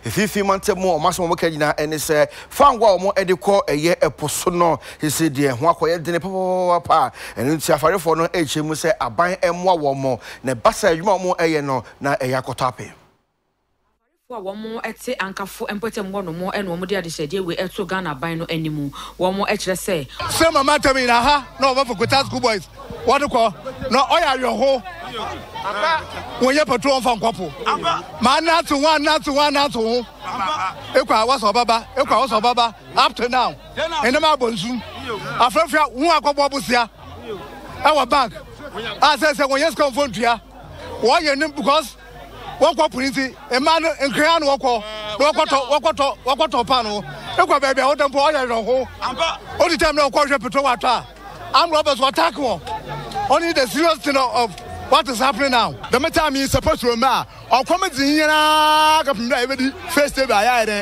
Fifi Montemo, or Massimo Mokadina, and he said, found one more edico a year a posono. He said, dear, one quiet dinner papa, and in Safari for no age, he must say, I buy M one more, ne bassa, you more a no, na a yakotape. One more at say Ankaful and put them one more and one more dear said, we at so Ghana by no anymore. One more at say. Some matter me, aha, no one for good school boys. What to call? No, I are your home. When you patrol from Copo. Man, not to one, not to one, not to home. Equa was a baba, Equa was a baba, up to now. And the Mabonzoom. A friend, one Coposia. Our bank. As I said, when you come from here, why your name because one Copurinti, a man and Crayon Wako, Wako Pano, Equa baby, out of boy, I don't know. All the time, no quarter patrol. I'm Robert's Watako. Only the serious thing of what is happening now. The matter is supposed to remember. Our comments in here first day by yeah.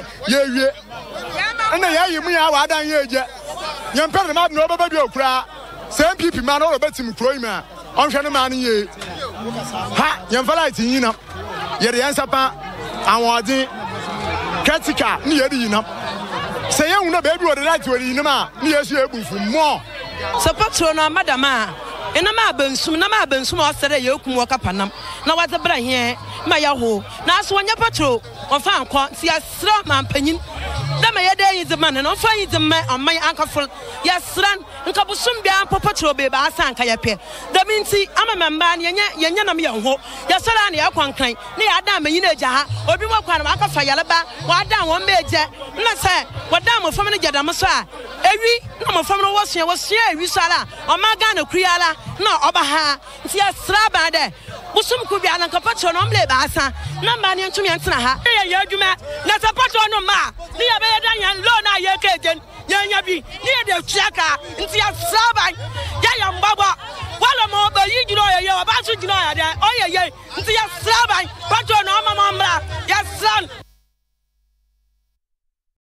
And the year you mean I done here. Young people not know about your cry. Same people man all about him crying man. I'm trying to man ye. Ha, young fella is in up. Yet the answer I want the Katika near the enough. Say you know baby what the right to in the man. Yes, you for more. Support na madama ena ma bensum na ma bensum o sere ye okum wo kapanam na wate bra here ma ya ho na so nya patro o fa anko ti asra man panyin da ma ye dey the man no fa yi the man on my Ankaful yasran nka busum bia patro be ba asa nka ye pe da minti ama memba ne ye na me ye ho yasara na ye kwankran na ya da ma yin eja ha obi mo kwa na akafa yaleba wa da won meje na se wada mo fam ne jada mo so a ewi na mo fam no wo ewi sala o ma ga na kuriala na oba ha nti asra ba de busum ku bia na kapatro no mle ba asa na ma ne ntumi ntena ha ye adwuma na sapatro no ma ni ya be dan yan lo na ye ka egen nya bi ni ye de tuaka nti asra ba ya mbaba wala mo ba yi jiro ye wa ba su jiro ya de o ye nti asra ba